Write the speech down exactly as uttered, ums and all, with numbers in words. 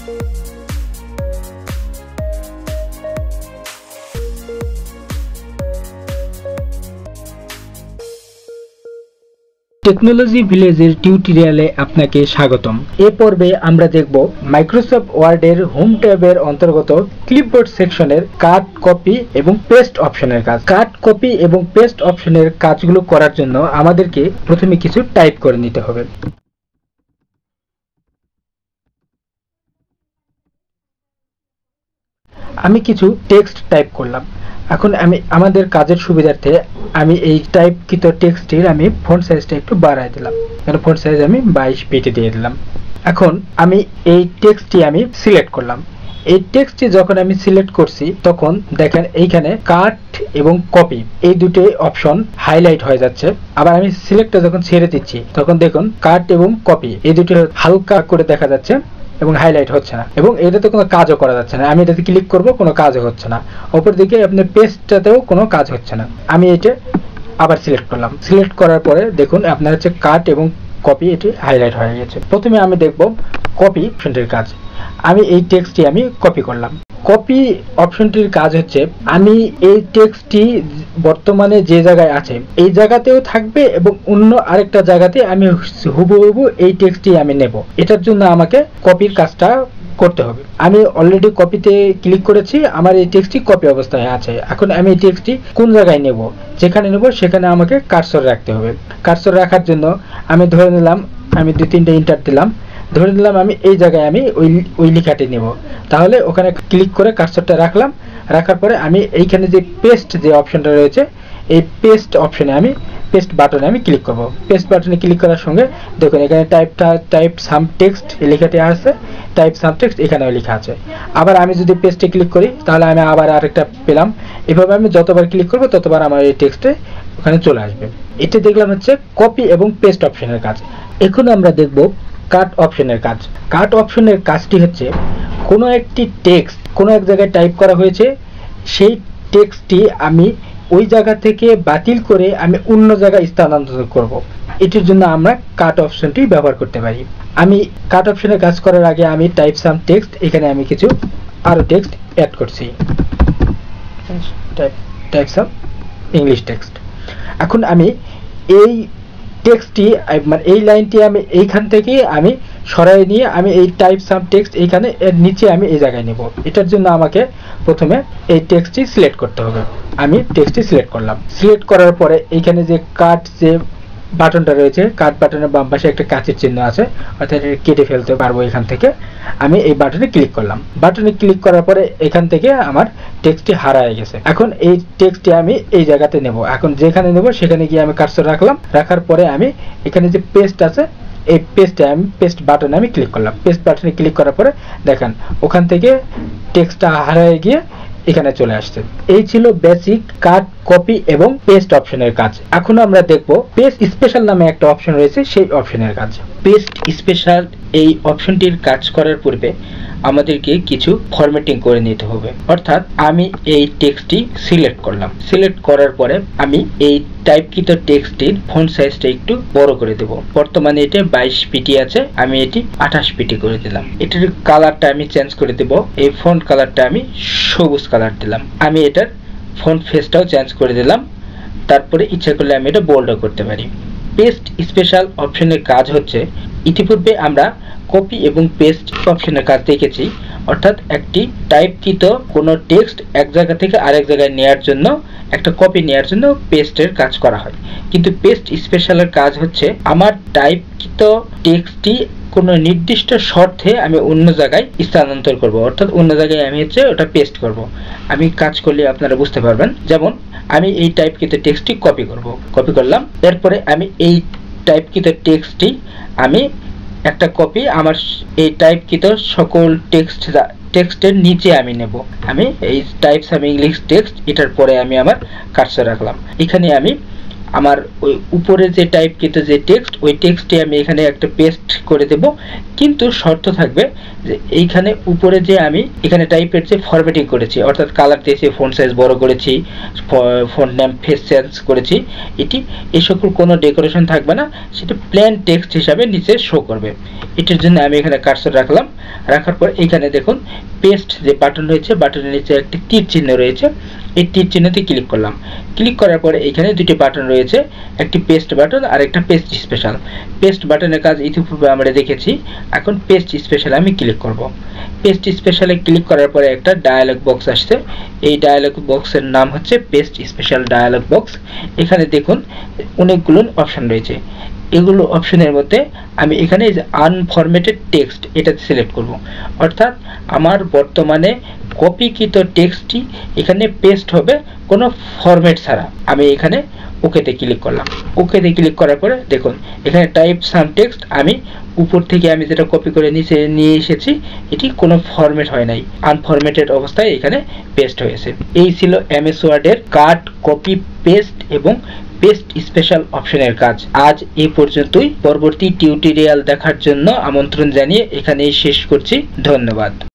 Technology ভিলেজের টিউটোরিয়ালে আপনাকে স্বাগতম। এ পর্বে আমরা দেখব মাইক্রোসফট ওয়ার্ডের হোম ট্যাবের অন্তর্গত ক্লিপবোর্ড সেকশনের কাট, কপি এবং পেস্ট অপশনের কাজ। কাট, কপি এবং পেস্ট অপশনের কাজগুলো করার জন্য আমাদেরকে প্রথমে কিছু টাইপ করে নিতে হবে। আমি কিছু টেক্সট টাইপ করলাম। এখন আমি আমাদের কাজের সুবিধার্থে আমি এই টাইপকৃত টেক্সটের আমি ফন্ট সাইজটা একটু বাড়ায় দিলাম। এখানে ফন্ট সাইজ আমি বাইশ পিটি দিয়ে দিলাম। এখন আমি এই টেক্সটটি আমি সিলেক্ট করলাম। এই টেক্সটটি যখন আমি সিলেক্ট করছি তখন দেখেন এইখানে কাট এবং কপি এই দুটো অপশন হাইলাইট হয়ে যাচ্ছে। আবার আমি সিলেক্টটা যখন ছেড়ে দিচ্ছি তখন দেখুন কাট এবং কপি এই দুটো হালকা করে দেখা যাচ্ছে এবং হাইলাইট হচ্ছে না, এবং এটাতে কোনো কাজও করা যাচ্ছে না। আমি এটাতে ক্লিক করব, কোনো কাজও হচ্ছে না। অপর দিকে আপনার পেস্টটাতেও কোনো কাজ হচ্ছে না। আমি এটা আবার সিলেক্ট করলাম। সিলেক্ট করার পরে দেখুন আপনার হচ্ছে কাট এবং কপি এটি হাইলাইট হয়ে গেছে। প্রথমে আমি দেখব কপি অপশনটির কাজ। আমি এই টেক্সটটি আমি কপি করলাম। কপি অপশনটির কাজ হচ্ছে আমি এই টেক্সটটি বর্তমানে যে জায়গায় আছে এই জায়গাতেও থাকবে এবং অন্য আরেকটা জায়গাতে আমি হুবহু এই টেক্সটটি আমি নেব। এটার জন্য আমাকে কপির কাজটা করতে হবে। আমি অলরেডি কপিতে ক্লিক করেছি, আমার এই টেক্সটটি কপি অবস্থায় আছে। এখন আমি এই টেক্সটটি কোন জায়গায় নেব, যেখানে নেব সেখানে আমাকে কার্সর রাখতে হবে। কার্সর রাখার জন্য আমি ধরে নিলাম আমি দুই তিনটে ইন্টার দিলাম, ধরে নিলাম আমি এই জায়গায় আমি ওই ওই লেখাটি নেব। তাহলে ওখানে ক্লিক করে কার্সরটা রাখলাম। রাখার পরে আমি এইখানে যে পেস্ট যে অপশনটা রয়েছে এই পেস্ট অপশনে আমি পেস্ট বাটনে আমি ক্লিক করব। পেস্ট বাটনে ক্লিক করার সঙ্গে দেখুন এখানে টাইপটা টাইপ সাম টেক্সট এই লেখাটি আছে, টাইপ সাম টেক্সট এখানেও লেখা আছে। আবার আমি যদি পেস্টে ক্লিক করি তাহলে আমি আবার আরেকটা পেলাম। এভাবে আমি যতবার ক্লিক করব ততবার আমার এই টেক্সটে ওখানে চলে আসবে। এটা দেখলাম হচ্ছে কপি এবং পেস্ট অপশনের কাজ। এখন আমরা দেখব কাট অপশনের কাজ। কাট অপশনের কাজটি হচ্ছে কোনো একটি টেক্সট কোনো এক জায়গায় টাইপ করা হয়েছে, সেই টেক্সটটি আমি ওই জায়গা থেকে বাতিল করে আমি অন্য জায়গায় স্থানান্তর করব। এটির জন্য আমরা কাট অপশনটি ব্যবহার করতে পারি। আমি কাট অপশনের কাজ করার আগে আমি টাইপ সাম টেক্সট এখানে আমি কিছু আরো টেক্সট অ্যাড করছি। Type type some English text. এখন আমি এই টেক্সটটি মানে এই লাইনটি আমি এইখান থেকে আমি সরাই নিয়ে আমি এই টাইপ সাম টেক্সট এইখানে এর নিচে আমি এই জায়গায় নেব। এটার জন্য আমাকে প্রথমে এই টেক্সটটি সিলেক্ট করতে হবে। আমি টেক্সটটি সিলেক্ট করলাম। সিলেক্ট করার পরে এইখানে যে কাট যে বাটনটা রয়েছে, কাট বাটনের বাম পাশে একটা কাঁচের চিহ্ন আছে, অর্থাৎ কেটে ফেলতে পারবো। এখান থেকে আমি এই বাটনে ক্লিক করলাম। বাটনে ক্লিক করার পরে এখান থেকে আমার টেক্সটটি হারায় গেছে। এখন এই টেক্সটটি আমি এই জায়গাতে নেব। এখন যেখানে নেব সেখানে গিয়ে আমি কার্সর রাখলাম। রাখার পরে আমি এখানে যে পেস্ট আছে এই পেস্টে আমি পেস্ট বাটনে আমি ক্লিক করলাম। পেস্ট বাটনে ক্লিক করার পরে দেখেন ওখান থেকে টেক্সটটা হারায় গিয়ে এখানে চলে আসছে। এই ছিল বেসিক কাট, কপি এবং পেস্ট অপশনের কাজ। এখন আমরা দেখব পেস্ট স্পেশাল নামে একটা অপশন রয়েছে, সেই অপশনের কাজ। পেস্ট স্পেশাল এই অপশনটির কাজ করার পূর্বে আমাদেরকে কিছু ফরম্যাটিং করে নিতে হবে। অর্থাৎ আমি এই টেক্সটটি সিলেক্ট করলাম। সিলেক্ট করার পরে আমি এই টাইপকৃত টেক্সটের ফন্ট সাইজটা একটু বড় করে দেব। বর্তমানে এটা বাইশ পিটি আছে, আমি এটি আঠাশ পিটি করে দিলাম। এটার কালারটা আমি চেঞ্জ করে দেব। এই ফন্ট কালারটা আমি সবুজ কালার দিলাম। আমি এটার ফন্ট ফেসটাও চেঞ্জ করে দিলাম। তারপরে ইচ্ছা করলে আমি এটা বোল্ডও করতে পারি। পেস্ট স্পেশাল অপশনের কাজ হচ্ছে ইতিপূর্বে আমরা কপি এবং পেস্ট অপশনের কাজ দেখেছি। অর্থাৎ একটি টাইপকৃত কোনো টেক্সট এক জায়গা থেকে আরেক জায়গায় নেওয়ার জন্য, একটা কপি নেওয়ার জন্য পেস্টের কাজ করা হয়। কিন্তু পেস্ট স্পেশালের কাজ হচ্ছে আমার টাইপকৃত টেক্সটটি কোনো নির্দিষ্ট শর্তে আমি অন্য জায়গায় স্থানান্তর করব। অর্থাৎ অন্য জায়গায় আমি হচ্ছে ওটা পেস্ট করব। আমি কাজ করলে আপনারা বুঝতে পারবেন। যেমন আমি এই টাইপকৃত টেক্সটটি কপি করব। কপি করলাম। এরপরে আমি এই টাইপকৃত টেক্সটটি আমি একটা কপি আমার এই টাইপকৃত সকল টেক্সট টেক্সটের নিচে আমি নেব। আমি এই টাইপ সাম ইংলিশ টেক্সট এটার পরে আমি আমার কার্সর রাখলাম। এখানে আমি আমার ওই উপরে যে টাইপকৃত যে টেক্সট, ওই টেক্সটে আমি এখানে একটা পেস্ট করে দেব, কিন্তু শর্ত থাকবে যে এইখানে উপরে যে আমি এখানে টাইপের যে ফরম্যাটিং করেছি, অর্থাৎ কালার দিয়েছি, ফন্ট সাইজ বড় করেছি, ফন্ট নেম ফেস চেঞ্জ করেছি, এটি এই সকল কোনো ডেকোরেশন থাকবে না, সেটা প্লেন টেক্সট হিসাবে নিচে শো করবে। এটার জন্য আমি এখানে কার্সর রাখলাম, রাখার পর এখানে দেখুন পেস্ট যে বাটন রয়েছে, বাটনের নিচে একটি তীর চিহ্ন রয়েছে, এই তীর চিহ্নতে ক্লিক করলাম। ক্লিক করার পরে এখানে দুটি বাটন রয়েছে, একটি পেস্ট বাটন আর একটা পেস্ট স্পেশাল। পেস্ট বাটনের কাজ ইতিপূর্বে আমরা দেখেছি, এখন পেস্ট স্পেশাল আমি ক্লিক করব। পেস্ট স্পেশালে ক্লিক করার পরে একটা ডায়ালগ বক্স আসছে, এই ডায়ালগ বক্সের নাম হচ্ছে পেস্ট স্পেশাল ডায়ালগ বক্স। এখানে দেখুন অনেকগুলো অপশন রয়েছে, এগুলো অপশনের মধ্যে আমি এখানে যে আনফরম্যাটেড টেক্সট এটাতে সিলেক্ট করব, অর্থাৎ আমার বর্তমানে কপিকৃত টেক্সটটি এখানে পেস্ট হবে কোনো ফরম্যাট ছাড়া। আমি এখানে ওকেতে ক্লিক করলাম। ওকেতে ক্লিক করার পরে দেখুন এখানে টাইপ সাম টেক্সট, আমি উপর থেকে আমি যেটা কপি করে নিচে নিয়ে এসেছি, এটি কোনো ফরম্যাট হয় নাই, আনফরম্যাটেড অবস্থায় এখানে পেস্ট হয়েছে। এই ছিল এমএস ওয়ার্ডের কাট, কপি, পেস্ট এবং পেস্ট স্পেশাল অপশনের কাজ। আজ এই পর্যন্তই, পরবর্তী টিউটোরিয়াল দেখার জন্য আমন্ত্রণ জানিয়ে এখানেই শেষ করছি। ধন্যবাদ।